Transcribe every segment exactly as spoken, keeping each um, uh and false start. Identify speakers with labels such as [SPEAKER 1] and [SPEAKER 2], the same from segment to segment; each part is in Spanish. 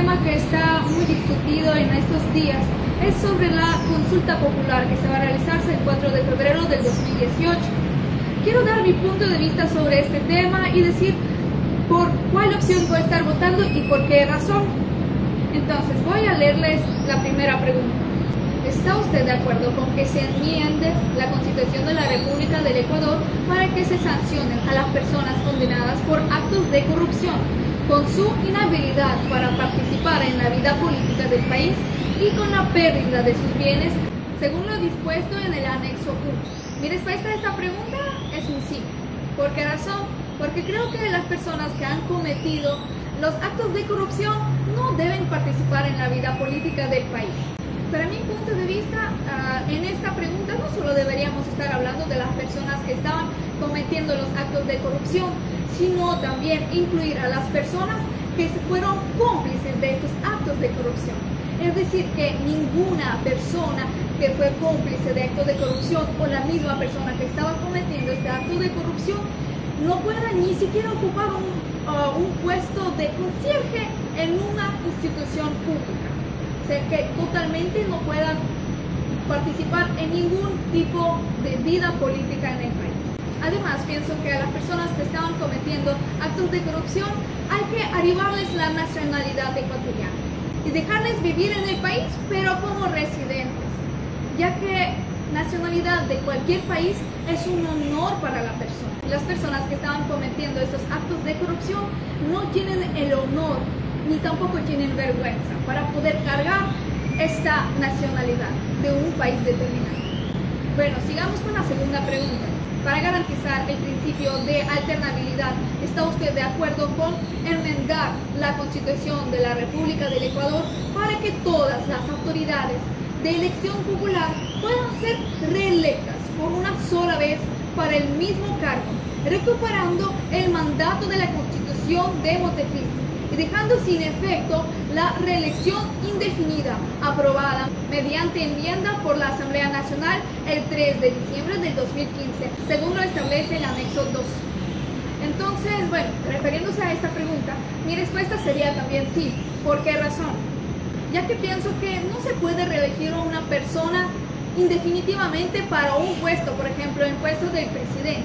[SPEAKER 1] tema que está muy discutido en estos días es sobre la consulta popular que se va a realizarse el cuatro de febrero del dos mil dieciocho. Quiero dar mi punto de vista sobre este tema y decir por cuál opción voy a estar votando y por qué razón. Entonces, voy a leerles la primera pregunta. ¿Está usted de acuerdo con que se enmiende la Constitución de la República del Ecuador para que se sancionen a las personas condenadas por actos de corrupción con su inhabilidad para participar en la vida política del país y con la pérdida de sus bienes, según lo dispuesto en el anexo uno? Mi respuesta a esta pregunta es un sí. ¿Por qué razón? Porque creo que las personas que han cometido los actos de corrupción no deben participar en la vida política del país. Para mi punto de vista, uh, en esta pregunta no solo deberíamos estar hablando de las personas que estaban cometiendo los actos de corrupción, sino también incluir a las personas que fueron cómplices de estos actos de corrupción. Es decir, que ninguna persona que fue cómplice de actos de corrupción o la misma persona que estaba cometiendo este acto de corrupción no pueda ni siquiera ocupar un, uh, un puesto de concierge en una institución pública. O sea, que totalmente no puedan participar en ningún tipo de vida política en el país. Además, pienso que a las personas que estaban cometiendo actos de corrupción hay que arribarles la nacionalidad ecuatoriana y dejarles vivir en el país, pero como residentes, ya que nacionalidad de cualquier país es un honor para la persona. Las personas que estaban cometiendo estos actos de corrupción no tienen el honor ni tampoco tienen vergüenza para poder cargar esta nacionalidad de un país determinado. Bueno, sigamos con la segunda pregunta. Para garantizar el principio de alternabilidad, ¿está usted de acuerdo con enmendar la Constitución de la República del Ecuador para que todas las autoridades de elección popular puedan ser reelectas por una sola vez para el mismo cargo, recuperando el mandato de la Constitución de Montecristi y dejando sin efecto la reelección indefinida aprobada mediante enmienda por la Asamblea Nacional el tres de diciembre del dos mil quince, según lo establece el anexo dos? Entonces, bueno, refiriéndose a esta pregunta, mi respuesta sería también sí. ¿Por qué razón? Ya que pienso que no se puede reelegir a una persona indefinitivamente para un puesto, por ejemplo, el puesto del presidente,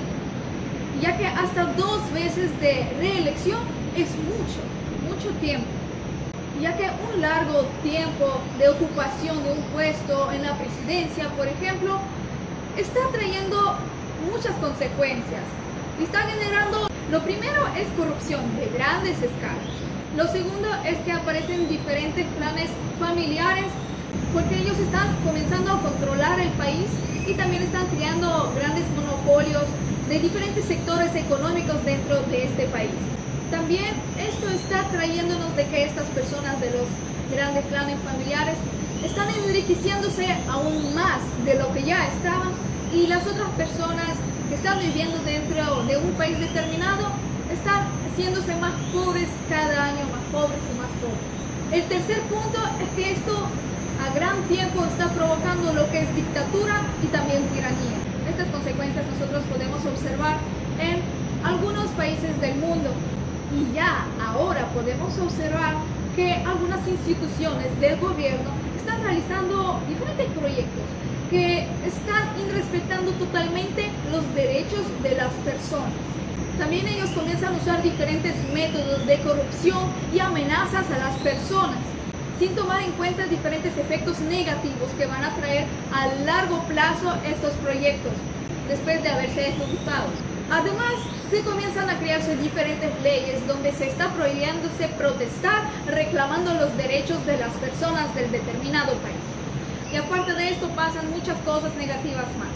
[SPEAKER 1] ya que hasta dos veces de reelección es mucho, mucho tiempo, ya que un largo tiempo de ocupación de un puesto en la presidencia, por ejemplo, está trayendo muchas consecuencias y está generando, lo primero es corrupción de grandes escalas. Lo segundo es que aparecen diferentes planes familiares porque ellos están comenzando a controlar el país y también están creando grandes monopolios de diferentes sectores económicos dentro de este país. También esto está trayéndonos de que estas personas de los grandes clanes familiares están enriqueciéndose aún más de lo que ya estaban y las otras personas que están viviendo dentro de un país determinado están haciéndose más pobres cada año, más pobres y más pobres. El tercer punto es que esto a gran tiempo está provocando lo que es dictadura y también tiranía. Estas consecuencias nosotros podemos observar en algunos países del mundo y ya ahora podemos observar que algunas instituciones del gobierno están realizando diferentes proyectos que están irrespetando totalmente los derechos de las personas. También ellos comienzan a usar diferentes métodos de corrupción y amenazas a las personas, sin tomar en cuenta diferentes efectos negativos que van a traer a largo plazo estos proyectos, después de haberse ejecutado. Además, se comienzan a crearse diferentes leyes donde se está prohibiéndose protestar reclamando los derechos de las personas del determinado país. Y aparte de esto pasan muchas cosas negativas más.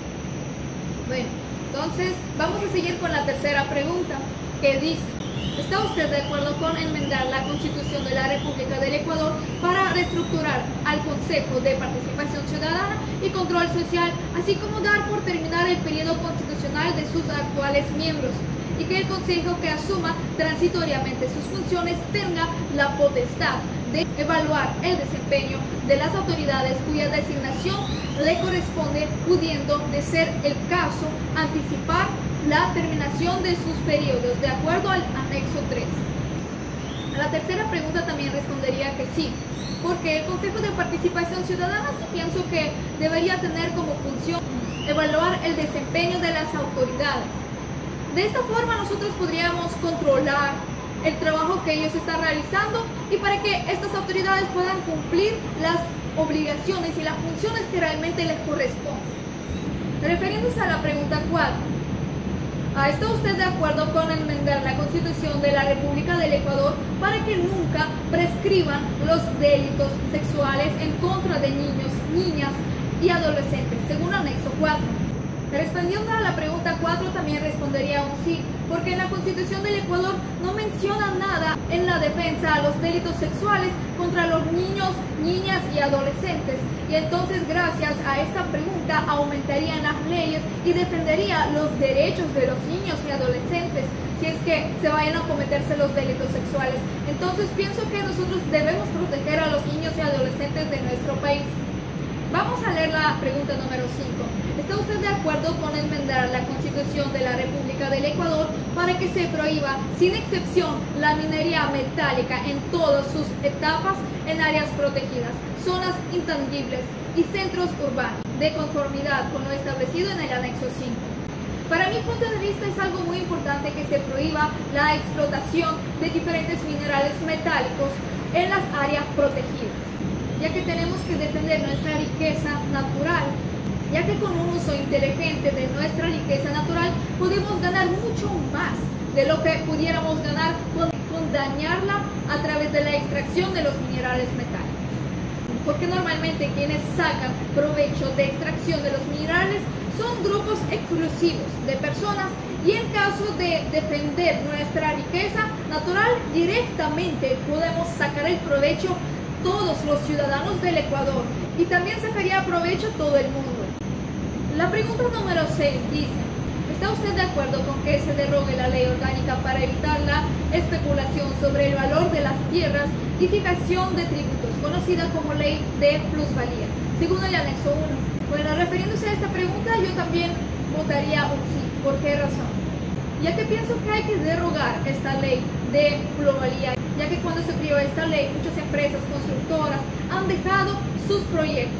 [SPEAKER 1] Bueno, entonces vamos a seguir con la tercera pregunta, que dice: ¿está usted de acuerdo con enmendar la Constitución de la República del Ecuador para reestructurar al Consejo de Participación Ciudadana y Control Social, así como dar por terminar el periodo constitucional de sus actuales miembros, y que el Consejo que asuma transitoriamente sus funciones tenga la potestad de evaluar el desempeño de las autoridades cuya designación le corresponde, pudiendo, de ser el caso, anticipar la terminación de sus periodos de acuerdo al anexo tres? A la tercera pregunta también respondería sí, porque el Consejo de Participación Ciudadana sí pienso que debería tener como función evaluar el desempeño de las autoridades. De esta forma nosotros podríamos controlar el trabajo que ellos están realizando y para que estas autoridades puedan cumplir las obligaciones y las funciones que realmente les corresponden. Refiriéndose a la pregunta cuatro, ¿está usted de acuerdo con enmendar la Constitución de la República del Ecuador para que nunca prescriban los delitos sexuales en contra de niños, niñas y adolescentes, según anexo cuatro? Respondiendo a la pregunta cuatro también respondería un sí, porque en la Constitución del Ecuador no menciona nada en la defensa a los delitos sexuales contra los niños, niñas y adolescentes. Y entonces gracias a esta pregunta aumentarían las leyes y defendería los derechos de los niños y adolescentes si es que se vayan a cometerse los delitos sexuales. Entonces pienso que nosotros debemos proteger a los niños y adolescentes de nuestro país. Vamos a leer la pregunta número cinco. ¿Está usted de acuerdo con enmendar la Constitución de la República del Ecuador para que se prohíba, sin excepción, la minería metálica en todas sus etapas en áreas protegidas, zonas intangibles y centros urbanos, de conformidad con lo establecido en el anexo cinco? Para mi punto de vista es algo muy importante que se prohíba la explotación de diferentes minerales metálicos en las áreas protegidas, ya que tenemos que defender nuestra riqueza natural, ya que con un uso inteligente de nuestra riqueza natural podemos ganar mucho más de lo que pudiéramos ganar con, con dañarla a través de la extracción de los minerales metálicos. Porque normalmente quienes sacan provecho de extracción de los minerales son grupos exclusivos de personas y en caso de defender nuestra riqueza natural directamente podemos sacar el provecho todos los ciudadanos del Ecuador y también sacaría provecho todo el mundo. La pregunta número seis dice, ¿está usted de acuerdo con que se derogue la ley orgánica para evitar la especulación sobre el valor de las tierras y fijación de tributos, conocida como ley de plusvalía, según el anexo uno? Bueno, refiriéndose a esta pregunta, yo también votaría un sí. ¿Por qué razón? Ya que pienso que hay que derogar esta ley de plusvalía, ya que cuando se creó esta ley, muchas empresas constructoras han dejado sus proyectos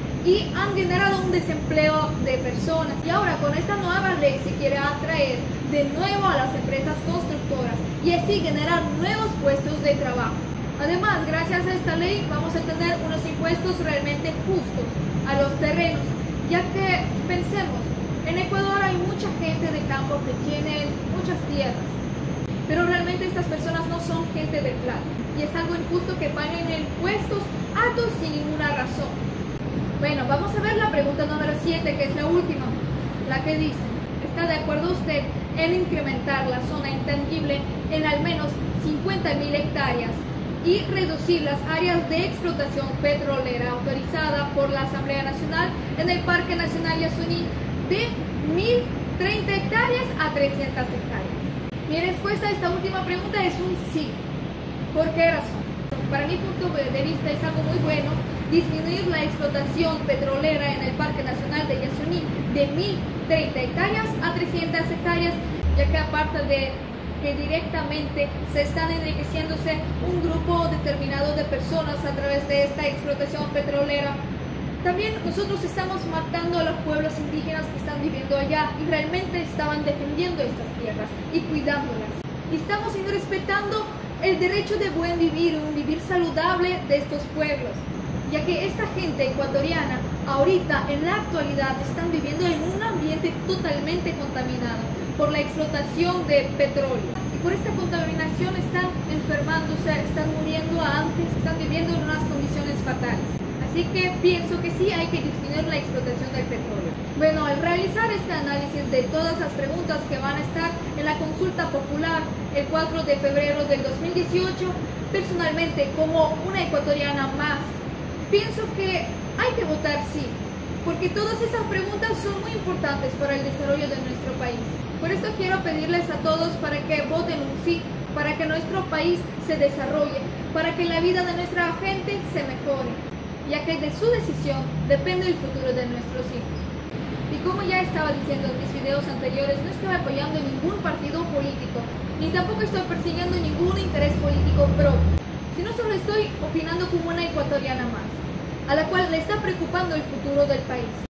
[SPEAKER 1] y han generado un desempleo de personas. Y ahora con esta nueva ley se quiere atraer de nuevo a las empresas constructoras y así generar nuevos puestos de trabajo. Además, gracias a esta ley vamos a tener unos impuestos realmente justos a los terrenos, ya que pensemos, en Ecuador hay mucha gente de campo que tiene muchas tierras, pero realmente estas personas no son gente de plata y es algo injusto que paguen impuestos altos sin ninguna razón. Bueno, vamos a ver la pregunta número siete, que es la última, la que dice, ¿está de acuerdo usted en incrementar la zona intangible en al menos cincuenta mil hectáreas y reducir las áreas de explotación petrolera autorizadas por la Asamblea Nacional en el Parque Nacional Yasuní de mil treinta hectáreas a trescientas hectáreas? Mi respuesta a esta última pregunta es un sí. ¿Por qué razón? Para mi punto de vista es algo muy bueno disminuir la explotación petrolera en el Parque Nacional de Yasuní de mil treinta hectáreas a trescientas hectáreas, ya que aparte de que directamente se están enriqueciéndose un grupo determinado de personas a través de esta explotación petrolera, también nosotros estamos matando a los pueblos indígenas que están viviendo allá y realmente estaban defendiendo estas tierras y cuidándolas. Y estamos irrespetando el derecho de buen vivir, un vivir saludable de estos pueblos, ya que esta gente ecuatoriana ahorita en la actualidad están viviendo en un ambiente totalmente contaminado por la explotación de petróleo. Y por esta contaminación están enfermándose, están muriendo antes, están viviendo en unas condiciones fatales. Así que pienso que sí hay que disminuir la explotación del petróleo. Bueno, al realizar este análisis de todas las preguntas que van a estar en la consulta popular el cuatro de febrero del dos mil dieciocho, personalmente como una ecuatoriana más, pienso que hay que votar sí, porque todas esas preguntas son muy importantes para el desarrollo de nuestro país. Por esto quiero pedirles a todos para que voten un sí, para que nuestro país se desarrolle, para que la vida de nuestra gente se mejore, ya que de su decisión depende el futuro de nuestros hijos. Y como ya estaba diciendo en mis videos anteriores, no estoy apoyando ningún partido político, ni tampoco estoy persiguiendo ningún interés político propio. sino solo estoy opinando como una ecuatoriana más, a la cual le está preocupando el futuro del país.